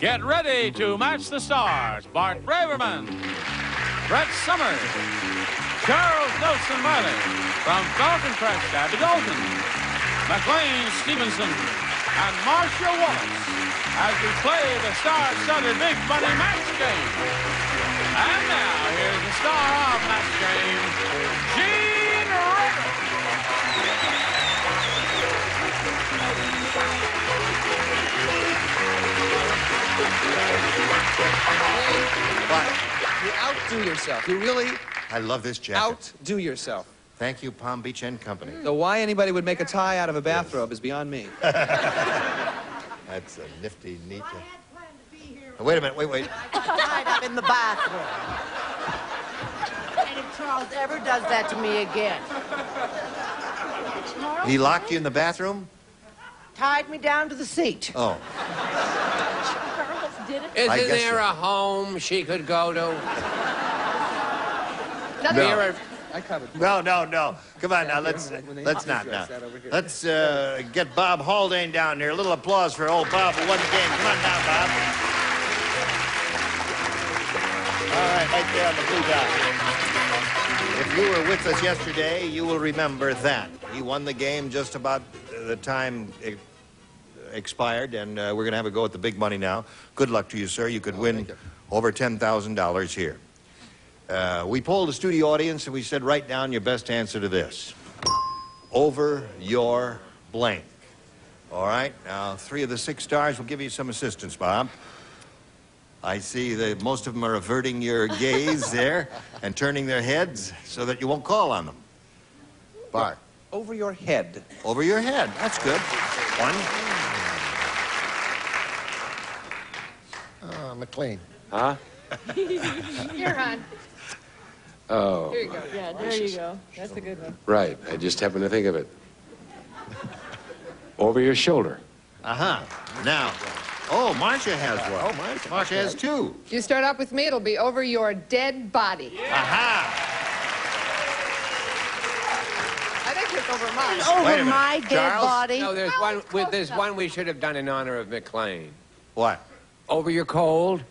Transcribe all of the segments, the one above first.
Get ready to match the stars. Bart Braverman, Brett Summers, Charles Nelson Reilly, from Falcon Crest to Dalton, McLean, Stevenson, and Marcia, Wallace, as we play the star-studded big money match game. And now, here's the star of match game, Gene Reilly. But you outdo yourself. You really I love this jacket. outdo yourself. Thank you, Palm Beach End Company. So why anybody would make a tie out of a bathrobe is beyond me. That's a nifty, neat... Wait a minute, wait. Tied up in the bathroom. And if Charles ever does that to me again. He locked you in the bathroom? Tied me down to the seat. Oh. Isn't there a home she could go to? No. I covered. No. Come on now, let's not now. Let's get Bob Haldane down here. A little applause for old Bob who won the game. Come on down, Bob. All right, right there on the blue dot. If you were with us yesterday, you will remember that. He won the game just about the time it expired, and we're going to have a go at the big money now. Good luck to you, sir. You could win over $10,000 here. We polled the studio audience, and we said, write down your best answer to this. Over your blank. All right? Now, 3 of the 6 stars will give you some assistance, Bob. I see that most of them are averting your gaze there and turning their heads so that you won't call on them. Bart. Over your head. Over your head. That's good. 1. McLean. Huh? Here, hon. Oh. Here you go. Yeah, there you go. That's a good one. Right. I just happened to think of it. Over your shoulder. Uh-huh. Now, oh, Marcia has one. Oh, Marcia has 2. If you start off with me, it'll be over your dead body. Aha! I think it's over mine. Over my dead Charles? body. No, there's Well, one. it's close There's enough. one we should have done in honor of McLean. What? Over your cold.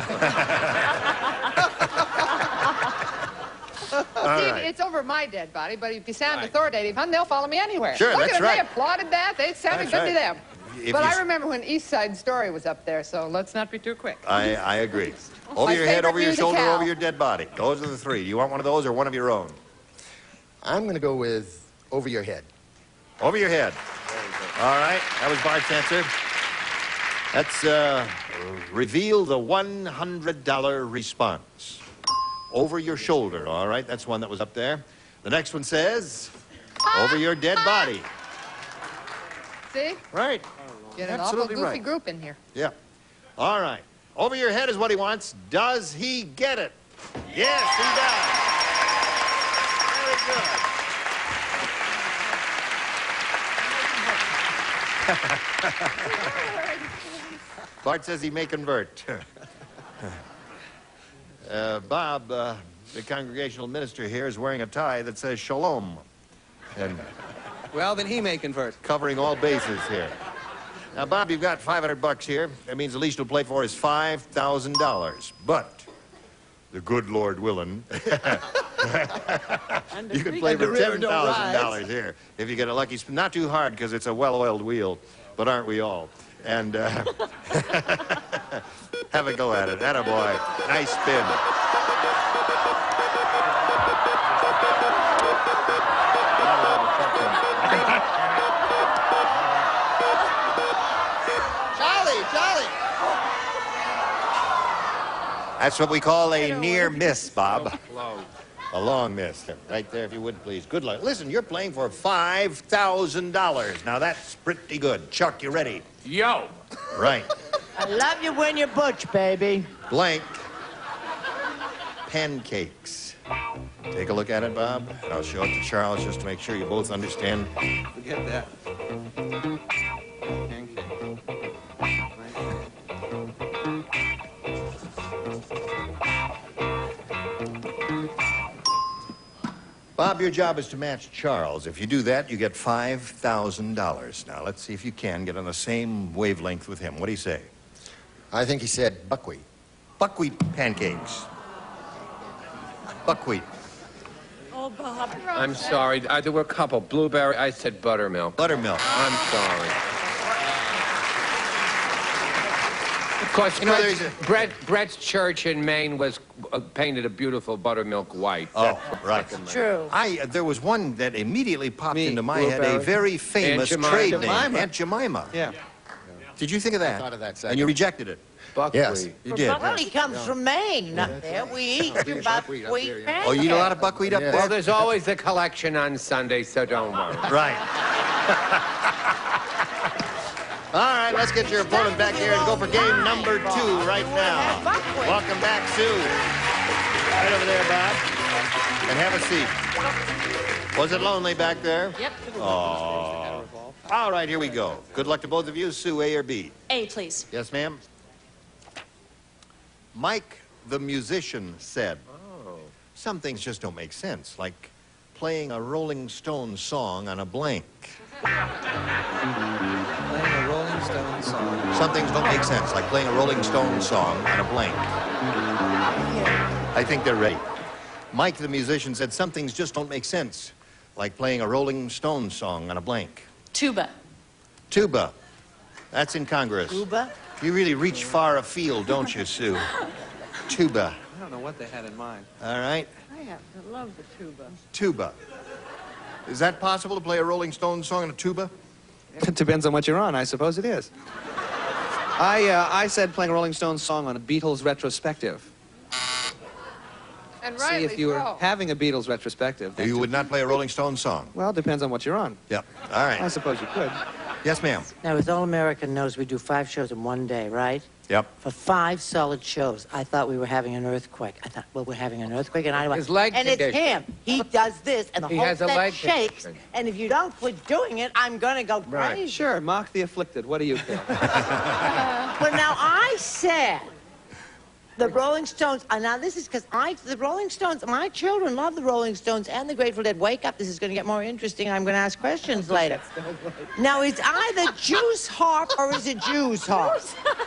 Steve, it's over my dead body, but if you sound authoritative, hon, they'll follow me anywhere. Sure, Look that's at them. right. They applauded that. They sounded That's good right. to them. If But you I s- remember when East Side Story was up there, so let's not be too quick. I agree. Over My your head, favorite over your shoulder, musicale. over your dead body. Those are the 3. Do you want one of those or one of your own? I'm going to go with over your head. Over your head. All right, that was Bart's answer. Let's reveal the $100 response. Over your shoulder, all right? That's one that was up there. The next one says, over your dead body. See? Right. Get an Absolutely awful goofy right. group in here. Yeah. All right. Over your head is what he wants. Does he get it? Yes, he does. Very good. Bart says he may convert. Bob, the congregational minister here, is wearing a tie that says shalom. And Well, then he may convert. covering all bases here. Now, Bob, you've got $500 here. That means the least you'll play for is $5,000. But, the good Lord willing, you can play for $10,000 here if you get a lucky spin. Not too hard because it's a well-oiled wheel, but aren't we all? And have a go at it. Attaboy. Nice spin. Charlie! That's what we call a near miss, Bob. Close. A long miss. Right there, if you would, please. Good luck. Listen, you're playing for $5,000. Now, that's pretty good. Chuck, you ready? Yo. Right. I love you when you're butch, baby. Blank. Pancakes. Take a look at it, Bob. And I'll show it to Charles just to make sure you both understand. Forget that. Bob, your job is to match Charles. If you do that, you get $5,000. Now, let's see if you can get on the same wavelength with him. What do you say? I think he said buckwheat. Buckwheat pancakes. Buckwheat. Oh, Bob. I'm sorry. There were a couple. Blueberry. I said buttermilk. Buttermilk. I'm sorry. Of course, You know, Brett's church in Maine was painted a beautiful buttermilk white. Oh, right. True. There was one that immediately popped into my head, a Blueberry. very famous Aunt Jemima. trade name, Jemima. Aunt Jemima. Yeah. Did you think of that? I thought of that second. And you rejected it. Buckwheat. Yes. You did. Well, he comes from Maine. Up there, we eat your Buckwheat up buckwheat there, yeah. pancakes. Oh, you eat a lot of buckwheat up Yeah. Well, there? there's always a collection on Sunday, so don't worry. Right. All right, let's get your opponent back here and go for game number 2 right now. Welcome back, Sue. Right over there, Bob. And have a seat. Was it lonely back there? Yep. Oh. All right, here we go. Good luck to both of you. Sue, A or B? A, please. Yes, ma'am. Mike, the musician, said, some things just don't make sense, like playing a Rolling Stones song on a blank. Playing a Rolling Stones song. Some things don't make sense, like playing a Rolling Stones song on a blank. I think they're ready. Mike, the musician, said some things just don't make sense, like playing a Rolling Stones song on a blank. Tuba. Tuba. That's in Congress. Cuba? You really reach far afield, don't you, Sue? Tuba. I don't know what they had in mind. All right. I happen to love the tuba. Tuba. Is that possible to play a Rolling Stones song on a tuba? It depends on what you're on. I suppose it is. I said playing a Rolling Stones song on a Beatles retrospective. And See, rightly if you were so. having a Beatles retrospective, then You would not play a Rolling Stones song? well, it depends on what you're on. Yep. All I right. suppose you could. Yes, ma'am. Now, with All American knows we do 5 shows in one day, right? Yep. For 5 solid shows, I thought we were having an earthquake. I thought, well, we're having an earthquake, and I went, His leg and it's condition. him. He does this, and the He whole has a set leg shakes. condition. And if you don't quit doing it, I'm gonna go Right. crazy. Sure, mock the afflicted. What do you care? Well, now I said the Rolling Stones. Now this is because the Rolling Stones. My children love the Rolling Stones and the Grateful Dead. Wake up! This is going to get more interesting. I'm going to ask questions later. Now it's either juice harp or is it Jews harp?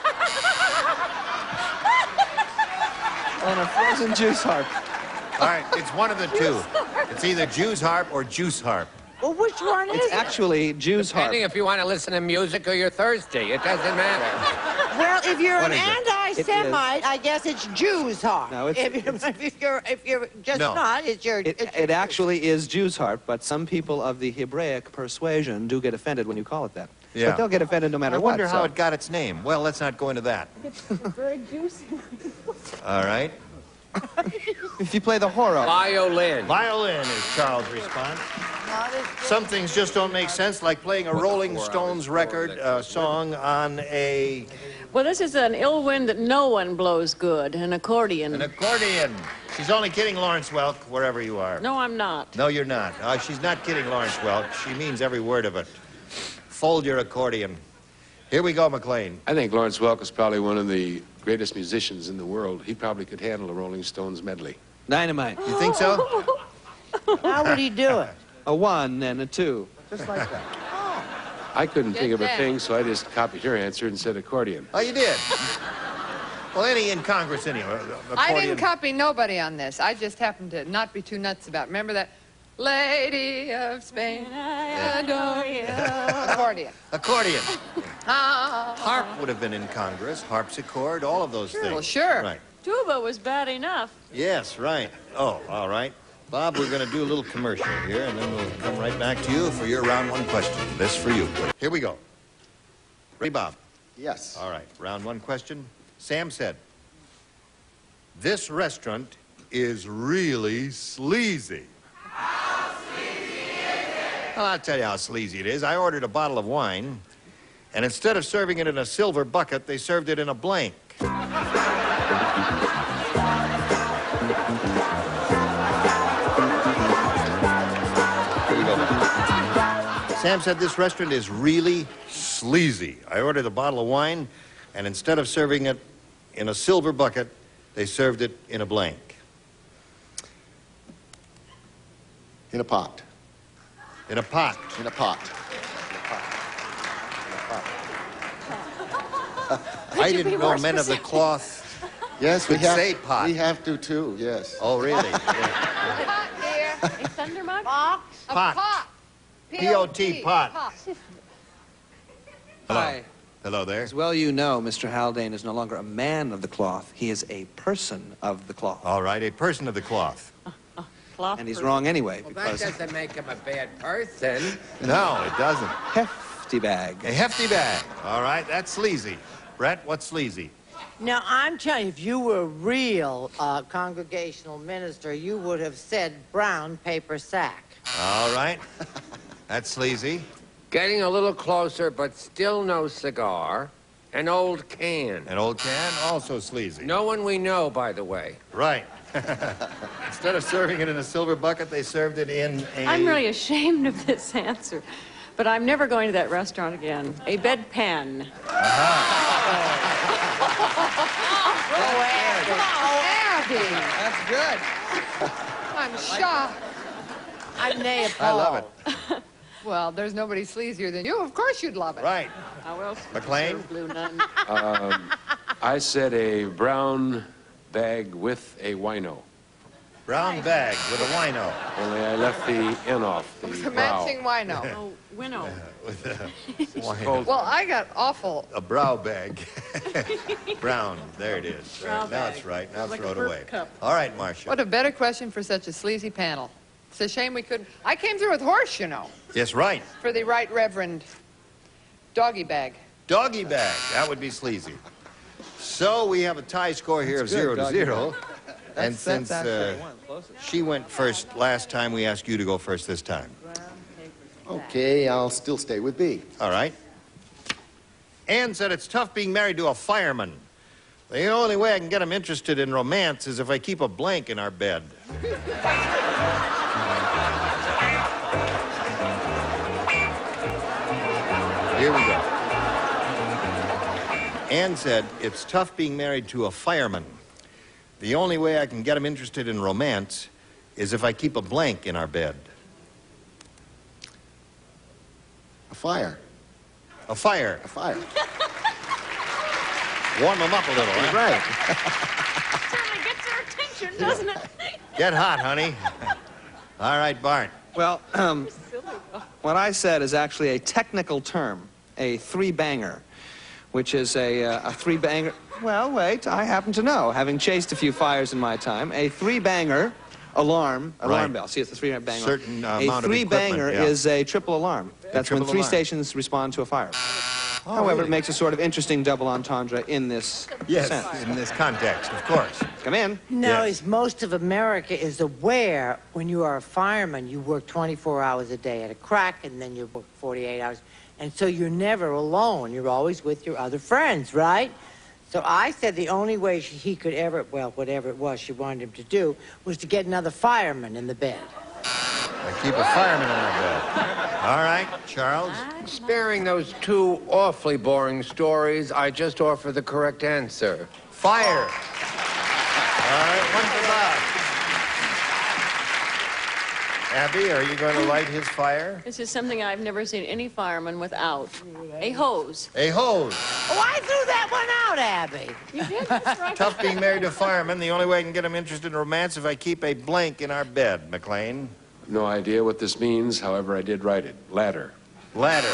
On a frozen juice harp. All right, it's one of the two. It's either Jews harp or juice harp. Well, which one is It's it? actually Jews harp. Depending if you want to listen to music or you're thirsty. It doesn't matter. Well, if you're What an is it? anti-Semite, I guess it's Jews harp. No, it's- if you're just No. not, it's your. It actually is Jews harp, but some people of the Hebraic persuasion do get offended when you call it that. Yeah. But they'll get offended no matter I what. wonder how so- it got its name. Well, let's not go into that. Very juicy. All right. If you play the horror. Violin. Violin is Charles' response. Some things just don't make sense, like playing a Rolling Stones record song on a... Well, this is an ill wind that no one blows good, an accordion. An accordion. She's only kidding, Lawrence Welk, wherever you are. No, I'm not. No, you're not. She's not kidding, Lawrence Welk. She means every word of it. Fold your accordion. Here we go, McLean. I think Lawrence Welk is probably one of the greatest musicians in the world. He probably could handle a Rolling Stones medley. Dynamite. You think so? How would he do it? A 1 and a 2. Just like that. I couldn't think of a Get thing, so I just copied your answer and said accordion. Oh, you did? Well, any in Congress, anyway. I Accordion. didn't copy nobody on this. I just happened to not be too nuts about it. Remember that? Lady of Spain, I adore you. Accordion. Accordion. Ah. Harp would have been in Congress. Harpsichord, all of those things. Well, sure. Right. Tuba was bad enough. Yes, right. Oh, all right. Bob, we're going to do a little commercial here, and then we'll come right back to you for your round 1 question. This for you. Here we go. Ready, Bob? Yes. All right. Round 1 question. Sam said, this restaurant is really sleazy. How sleazy is it? Well, I'll tell you how sleazy it is. I ordered a bottle of wine, and instead of serving it in a silver bucket, they served it in a blank. Sam said this restaurant is really sleazy. I ordered a bottle of wine, and instead of serving it in a silver bucket, they served it in a blank. In a pot. In a pot. In a pot. I didn't know men of the cloth. Yes, we Could have. say pot. We have to too. Yes. Oh, really? Yeah. Pot, dear. A thundermug? Box. A Pot. pot. P-O-T, pot. Hi. Hello there. As well you know, Mr. Haldane is no longer a man of the cloth. He is a person of the cloth. All right, a person of the cloth. Cloth And he's person. wrong anyway, Well, that because doesn't make him a bad person. No, it doesn't. hefty bag. A hefty bag. All right, that's sleazy. Brett, what's sleazy? Now, I'm telling you, if you were a real congregational minister, you would have said brown paper sack. All right. That's sleazy. Getting a little closer, but still no cigar. An old can. An old can, also sleazy. No one we know, by the way. Right. Instead of serving it in a silver bucket, they served it in a... I'm really ashamed of this answer, but I'm never going to that restaurant again. A bedpan. Abby. That's good. I'm shocked. I'm nay I love it. Well, there's nobody sleazier than you. Of course you'd love it. Right. I will. McLean? Blue nun. I said a brown bag with a wino. Brown bag with a wino. Only I left the N off the The brow. matching wino. Oh, winnow. With a wino. Called- Well, I got awful. A brow bag. Brown. There it is. Brow Now bag. it's right. Now Like throw a it burp away. cup. All right, Marcia. What a better question for such a sleazy panel. It's a shame we couldn't. I came through with horse, you know, Yes, right. for the Right Reverend doggy bag. Doggy bag. That would be sleazy. So we have a tie score here of That's good, 0 to doggy 0. And since actually one of the closest. she went first last time, we ask you to go first this time. Okay, I'll still stay with B. All right. Ann said it's tough being married to a fireman. The only way I can get him interested in romance is if I keep a blank in our bed. Here we go. Ann said it's tough being married to a fireman. The only way I can get him interested in romance is if I keep a blank in our bed. A fire. A fire. A fire. Warm them up a little, huh? Right. Certainly gets their attention, doesn't it? Get hot, honey. All right, Bart. Well, what I said is actually a technical term, a three-banger, which is a three-banger. Well, wait, I happen to know, having chased a few fires in my time, a three-banger alarm Right. bell. See, it's a three-banger. Certain a amount of three-banger equipment, yeah. is a triple alarm. That's when triple three alarm. stations respond to a fire. Oh, However, really? it makes a sort of interesting double entendre in this Yes, sense. in this context, of course. Come in. No, Yes. is most of America is aware when you are a fireman, you work 24 hours a day at a crack, and then you work 48 hours. And so you're never alone. You're always with your other friends, right? So I said the only way he could ever, well, whatever it was she wanted him to do, was to get another fireman in the bed. I keep a fireman in our bed. All right, Charles. Sparing those two awfully boring stories, I just offer the correct answer. Fire. All right, one for Bob. Abby, are you going to light his fire? This is something I've never seen any fireman without. A hose. A hose. Oh, I threw that one out, Abby. You did? That's right. Tough being married to a fireman. The only way I can get him interested in romance is if I keep a blank in our bed, McLean. No idea what this means, however, I did write it. Ladder. Ladder.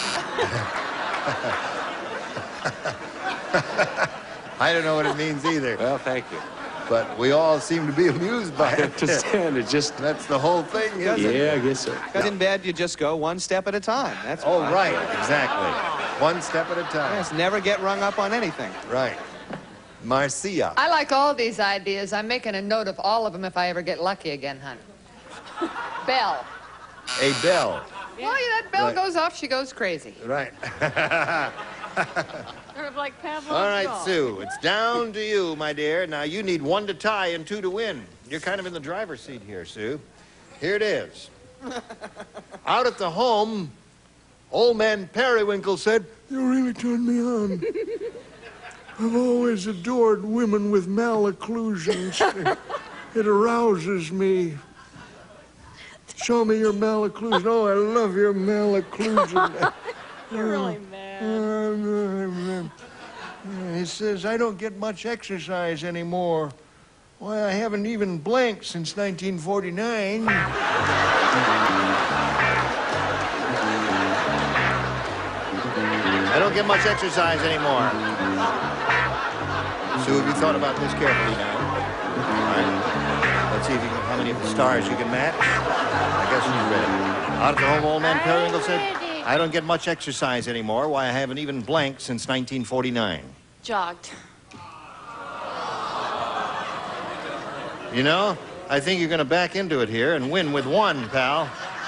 I don't know what it means either, Well, thank you. but we all seem to be amused by I it. understand. It just... That's the whole thing, isn't it? Yeah, I guess so. But in bed, you just go one step at a time. That's Oh, why. right, exactly. One step at a time. Yes, never get rung up on anything. Right. Marcia. I like all these ideas. I'm making a note of all of them if I ever get lucky again, hon. Bell. A bell. Well, yeah, that bell Right. goes off, she goes crazy. Right. Sort of like Pavlov's All right, dog. Sue, it's down to you, my dear. Now, you need one to tie and two to win. You're kind of in the driver's seat here, Sue. Here it is. Out at the home, old man Periwinkle said, You really turned me on. I've always adored women with malocclusions. It arouses me. Show me your malocclusion. Oh, I love your malocclusion. You're really mad. It says I don't get much exercise anymore. Why, I haven't even blanked since 1949. I don't get much exercise anymore. Sue, have you thought about this carefully now? All right. Let's see if you can, how many of the stars you can match. I guess she's ready. Out at the home, old man Periwinkle said, I don't get much exercise anymore. Why, I haven't even blanked since 1949. Jogged. You know, I think you're going to back into it here and win with one, pal.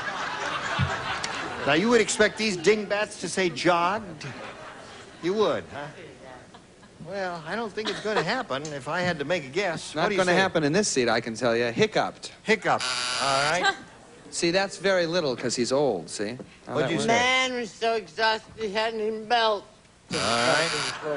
Now, you would expect these dingbats to say jogged? You would, huh? Well, I don't think it's going to happen if I had to make a guess. Not going to happen in this seat, I can tell you. Hiccuped. Hiccup. All right. See, that's very little because he's old, see? What'd you say? Man was so exhausted he hadn't even belt. All right.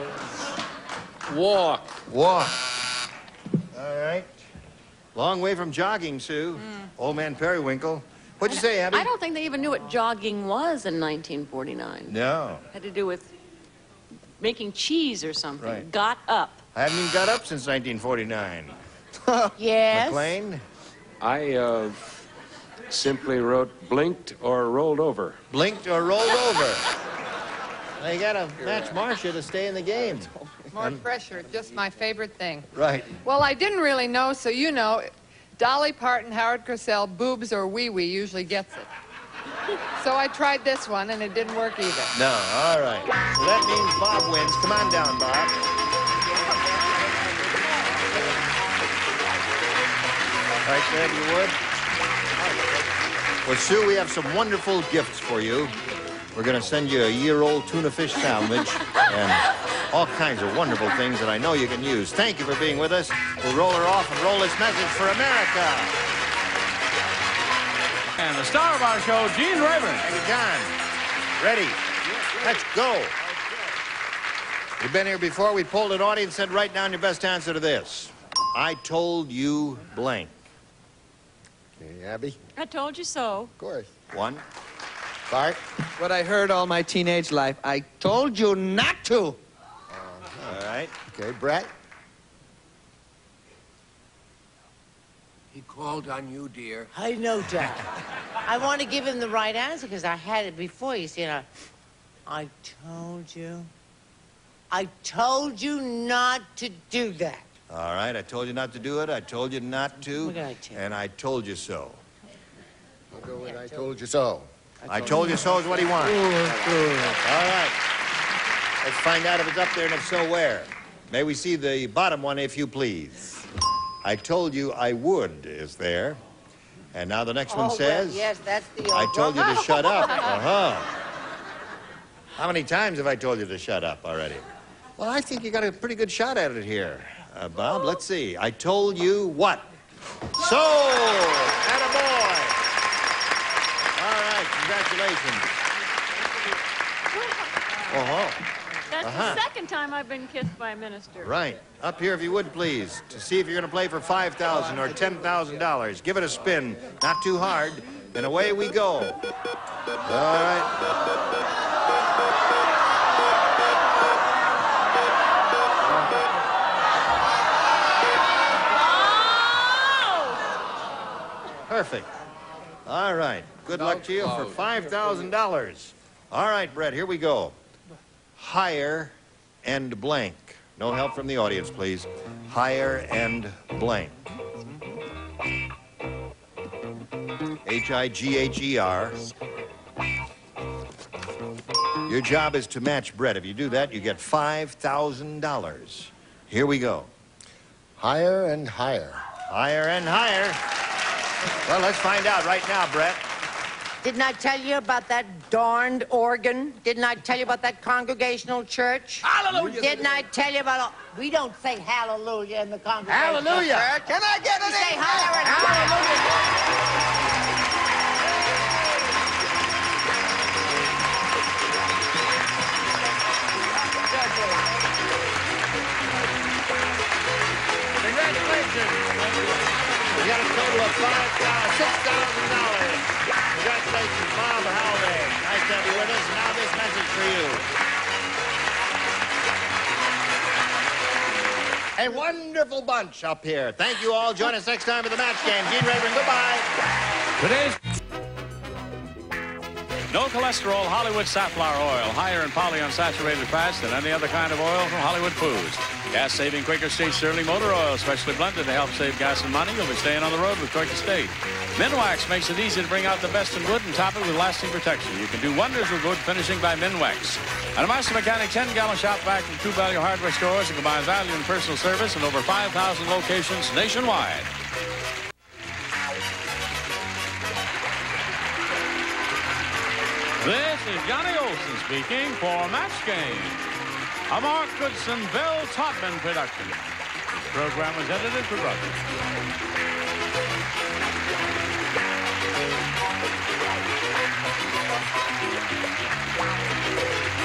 Walk. Walk. All right. Long way from jogging, Sue. Old man Periwinkle. What'd you say, Abby? I don't think they even knew what jogging was in 1949. No. Had to do with making cheese or something. Right. Got up. I haven't even got up since 1949. Yes. McLean? I simply wrote blinked or rolled over. Blinked or rolled over. Now, you got to match Marcia to stay in the game. More pressure, just my favorite thing. Right. Well, I didn't really know, so you know, Dolly Parton, Howard Cosell, boobs or wee-wee usually gets it. So I tried this one, and it didn't work either. No, all right. So that means Bob wins. Come on down, Bob. All right, Fred, you would? Well, Sue, we have some wonderful gifts for you. We're going to send you a year-old tuna fish sandwich and all kinds of wonderful things that I know you can use. Thank you for being with us. We'll roll her off and roll this message for America. And the star of our show, Gene Rayburn. Thank you, John. Ready? Let's go. You've been here before. We polled an audience, said write down your best answer to this. I told you blank. Okay, Abby? I told you so. Of course. One. Bart? What I heard all my teenage life, I told you not to. All right. Okay, Brett? He called on you, dear. I know, Jack. I want to give him the right answer because I had it before. You see, and I told you. I told you not to do that. All right. I told you not to do it. I told you not to. What did I tell you? And I told you so. I'll go with I told you so. I told you so is what he wants. All right. Let's find out if it's up there, and if so, where. May we see the bottom one, if you please. I told you I would is there. And now the next one says... Well, yes, that's the... I told you to shut up. Uh-huh. How many times have I told you to shut up already? Well, I think you got a pretty good shot at it here. Bob, let's see. I told you what? So, attaboy. All right, congratulations. Uh-huh. That's the second time I've been kissed by a minister. Right. Up here, if you would, please, to see if you're going to play for $5,000 or $10,000. Give it a spin, not too hard, and away we go. All right. Perfect. All right. Good luck to you for $5,000. All right, Brett, here we go. Higher and blank. No help from the audience, please. Higher and blank. H-I-G-H-E-R. Your job is to match Brett. If you do that, you get $5,000. Here we go. Higher and higher. Higher and higher. Well, let's find out right now, Brett. Didn't I tell you about that darned organ? Didn't I tell you about that congregational church? Hallelujah. Didn't I tell you about... We don't say hallelujah in the congregational Hallelujah. church. Can I get an We say amen? higher and higher. Congratulations. You got a total of $6,000. Congratulations, Bob Howley. Nice to have you with us. Now this message for you. A wonderful bunch up here. Thank you all. Join us next time for the match game. Gene Rayburn, goodbye. Today's no cholesterol Hollywood safflower oil, higher in polyunsaturated fats than any other kind of oil from Hollywood Foods. Gas-saving Quaker State Sterling Motor Oil, specially blended to help save gas and money. You'll be staying on the road with Quaker State. Minwax makes it easy to bring out the best in wood and top it with lasting protection. You can do wonders with wood finishing by Minwax. And a Master Mechanic 10-gallon shop vac from True Value Hardware stores that combines value and personal service in over 5,000 locations nationwide. This is Johnny Olson speaking for Match Game, a Mark Goodson, Bill Todman production. This program was edited for broadcast.